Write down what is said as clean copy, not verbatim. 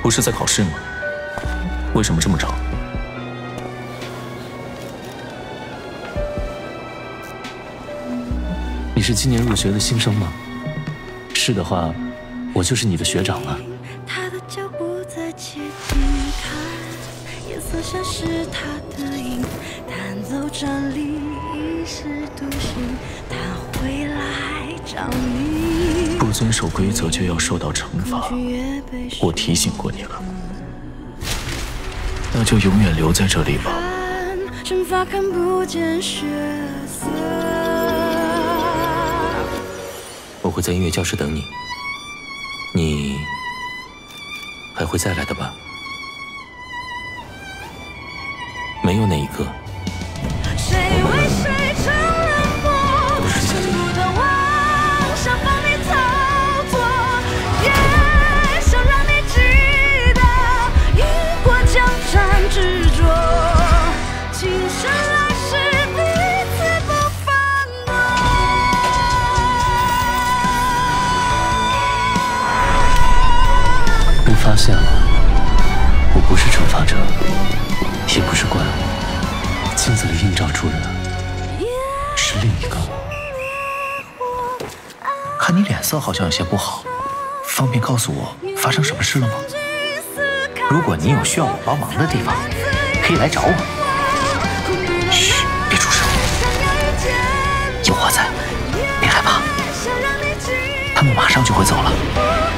不是在考试吗？为什么这么吵？你是今年入学的新生吗？是的话，我就是你的学长了。 他的脚步在起点看，颜色像是他的影，弹奏站立一时独行，他会来找你。 不遵守规则就要受到惩罚，我提醒过你了。那就永远留在这里吧。 惩罚看不见血色。 我会在音乐教室等你，你还会再来的吧？没有哪一个。 谁为谁成了魔？不断妄想帮你操作，也想让你记得雨过江山执着，今生来世彼此不放过。 被发现了，我不是惩罚者，也不是怪物，镜子里映照出的是另一个我。看你脸色好像有些不好，方便告诉我发生什么事了吗？如果你有需要我帮忙的地方，可以来找我。嘘，别出声，有我在，别害怕，他们马上就会走了。